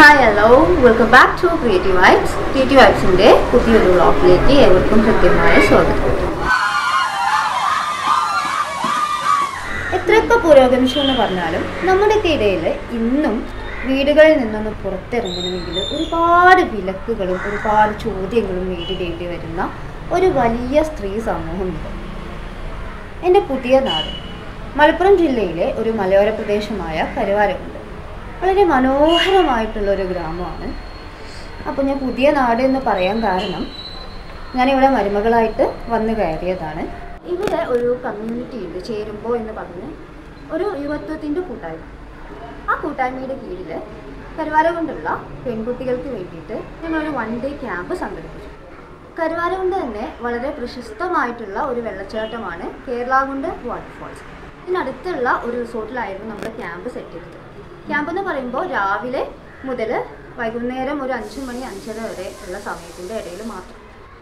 Hi, hello. Welcome back to Creative Vibes. Creative Vibes-ന്റെ പുതിയൊരു വ്ലോഗിലേക്ക് ഏവർക്കും കൃത്യമായ സ്വാഗതം. എത്രയൊക്കെ പുരോഗമിച്ചു എന്ന് പറഞ്ഞാലും നമ്മുടെ ഇടയിൽ ഇന്നും വീടുകളിൽ നിന്നൊന്ന് പുറത്തിറങ്ങണമെങ്കിൽ ഒരുപാട് വിലക്കുകളും ഒരുപാട് ചോദ്യങ്ങളും നേരിടേണ്ടി വരുന്ന ഒരു വലിയ സ്ത്രീ സമൂഹമുണ്ട്. എൻ്റെ പുതിയ നാട് മലപ്പുറം ജില്ലയിലെ ഒരു മലയോര പ്രദേശമായ കരുവാരക്കുണ്ട്. വളരെ മനോഹരമായിട്ടുള്ളൊരു ഗ്രാമമാണ്. അപ്പോൾ ഞാൻ പുതിയ നാട് എന്ന് പറയാൻ കാരണം ഞാനിവിടെ മരുമകളായിട്ട് വന്നു കയറിയതാണ്. ഇവിടെ ഒരു കമ്മ്യൂണിറ്റി ഉണ്ട്, ചേരുമ്പോൾ എന്ന് പറഞ്ഞ് ഒരു യുവത്വത്തിൻ്റെ കൂട്ടായ്മ. ആ കൂട്ടായ്മയുടെ കീഴിൽ കരുവാരക്കുണ്ടുള്ള പെൺകുട്ടികൾക്ക് വേണ്ടിയിട്ട് ഞങ്ങളൊരു 1 day ക്യാമ്പ് സംഘടിപ്പിച്ചു. കരുവാരക്കുണ്ട് തന്നെ വളരെ പ്രശസ്തമായിട്ടുള്ള ഒരു വെള്ളച്ചാട്ടമാണ് കേരളാകുണ്ട് വാട്ടർഫാൾസ്. ഇതിനടുത്തുള്ള ഒരു റിസോർട്ടിലായിരുന്നു നമ്മൾ ക്യാമ്പ് സെറ്റ് ചെയ്തത്. ക്യാമ്പ് എന്ന് പറയുമ്പോൾ രാവിലെ മുതൽ വൈകുന്നേരം ഒരു 5 മണി 5:30 വരെ ഉള്ള സമയത്തിൻ്റെ ഇടയിൽ മാത്രം.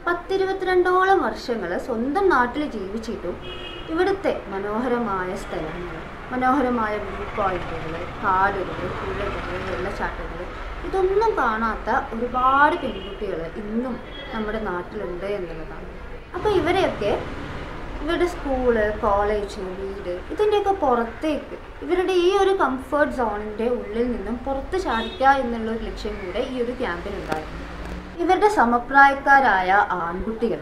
10-22ഓളം വർഷങ്ങൾ സ്വന്തം നാട്ടിൽ ജീവിച്ചിട്ടും ഇവിടുത്തെ മനോഹരമായ സ്ഥലങ്ങൾ, മനോഹരമായ വ്യൂ പോയിന്റുകൾ, കാടുകൾ, പുഴകൾ, വെള്ളച്ചാട്ടങ്ങൾ ഇതൊന്നും കാണാത്ത ഒരുപാട് പെൺകുട്ടികൾ ഇന്നും നമ്മുടെ നാട്ടിലുണ്ട് എന്നുള്ളതാണ്. അപ്പോൾ ഇവരെയൊക്കെ ഇവരുടെ സ്കൂള്, കോളേജ്, വീട് ഇതിൻ്റെയൊക്കെ പുറത്തേക്ക് ഇവരുടെ ഈ ഒരു കംഫർട്ട് സോണിൻ്റെ ഉള്ളിൽ നിന്നും പുറത്ത് ചാടിക്കുക എന്നുള്ളൊരു ലക്ഷ്യം കൂടെ ഈ ഒരു ക്യാമ്പിനുണ്ടായിരുന്നു. ഇവരുടെ സമപ്രായക്കാരായ ആൺകുട്ടികൾ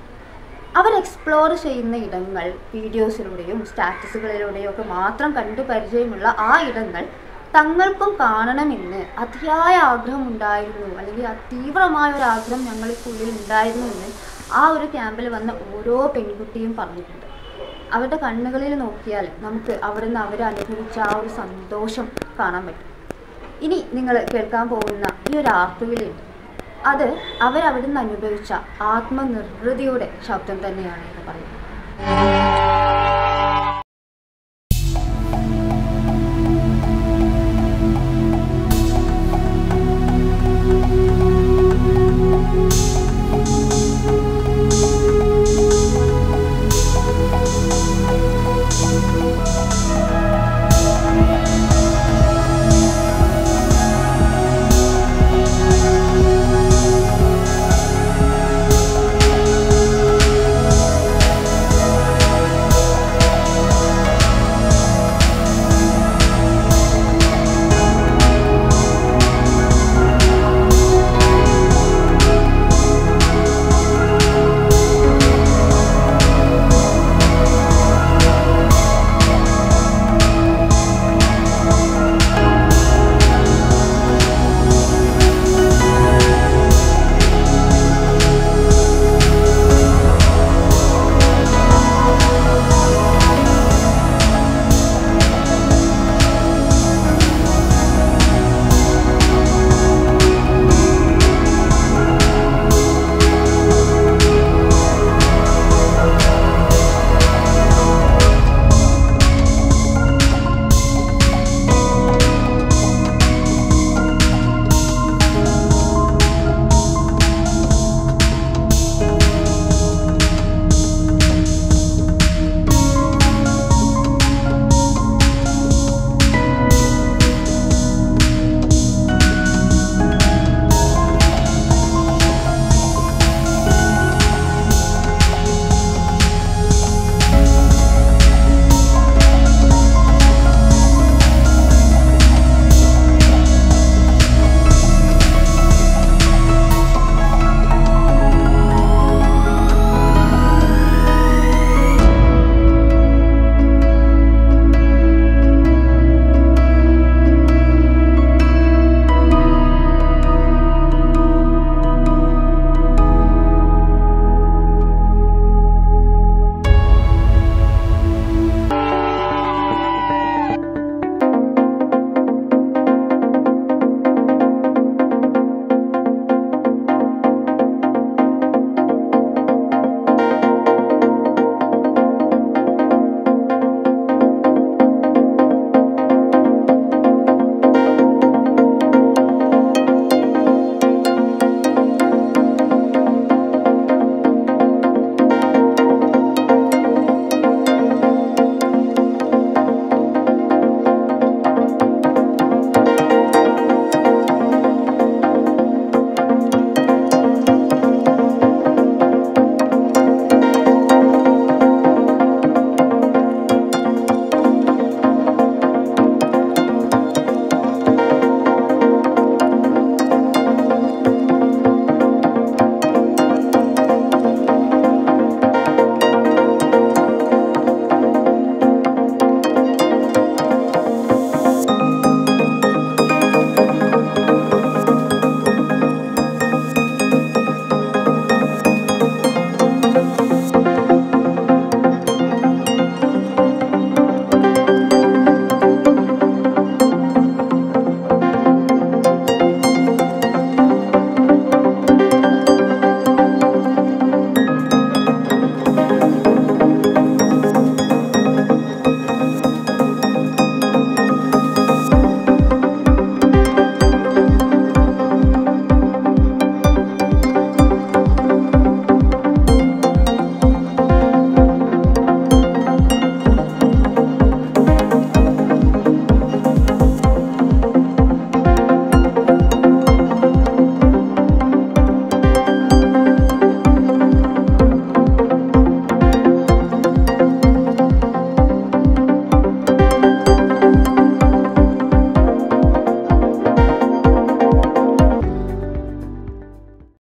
അവർ എക്സ്പ്ലോർ ചെയ്യുന്ന ഇടങ്ങൾ വീഡിയോസിലൂടെയും സ്റ്റാറ്റസുകളിലൂടെയും ഒക്കെ മാത്രം കണ്ടു പരിചയമുള്ള ആ ഇടങ്ങൾ തങ്ങൾക്കും കാണണമെന്ന് അതിയായ ആഗ്രഹം ഉണ്ടായിരുന്നു, അല്ലെങ്കിൽ തീവ്രമായ ഒരു ആഗ്രഹം ഞങ്ങൾക്കുള്ളിൽ ഉണ്ടായിരുന്നു എന്ന് ആ ഒരു ക്യാമ്പിൽ വന്ന ഓരോ പെൺകുട്ടിയും പറഞ്ഞിട്ടുണ്ട്. അവരുടെ കണ്ണുകളിൽ നോക്കിയാൽ നമുക്ക് അവിടെ നിന്ന് അവർ അനുഭവിച്ച ആ ഒരു സന്തോഷം കാണാൻ പറ്റും. ഇനി നിങ്ങൾ കേൾക്കാൻ പോകുന്ന ഈ ഒരു ആർത്തുവിളിയുണ്ട്, അത് അവരവിടെ നിന്ന് അനുഭവിച്ച ആത്മനിർവൃതിയുടെ ശബ്ദം തന്നെയാണ് എന്ന് പറയുന്നത്.